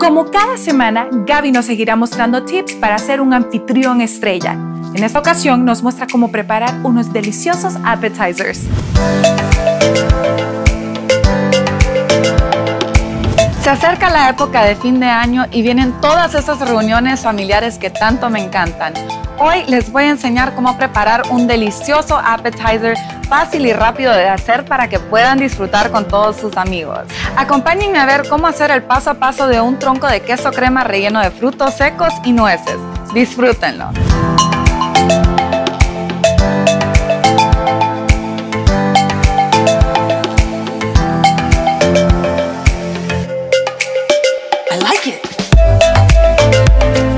Como cada semana, Gaby nos seguirá mostrando tips para ser un anfitrión estrella. En esta ocasión nos muestra cómo preparar unos deliciosos appetizers. Se acerca la época de fin de año y vienen todas esas reuniones familiares que tanto me encantan. Hoy les voy a enseñar cómo preparar un delicioso appetizer fácil y rápido de hacer para que puedan disfrutar con todos sus amigos. Acompáñenme a ver cómo hacer el paso a paso de un tronco de queso crema relleno de frutos secos y nueces. Disfrútenlo. I like it.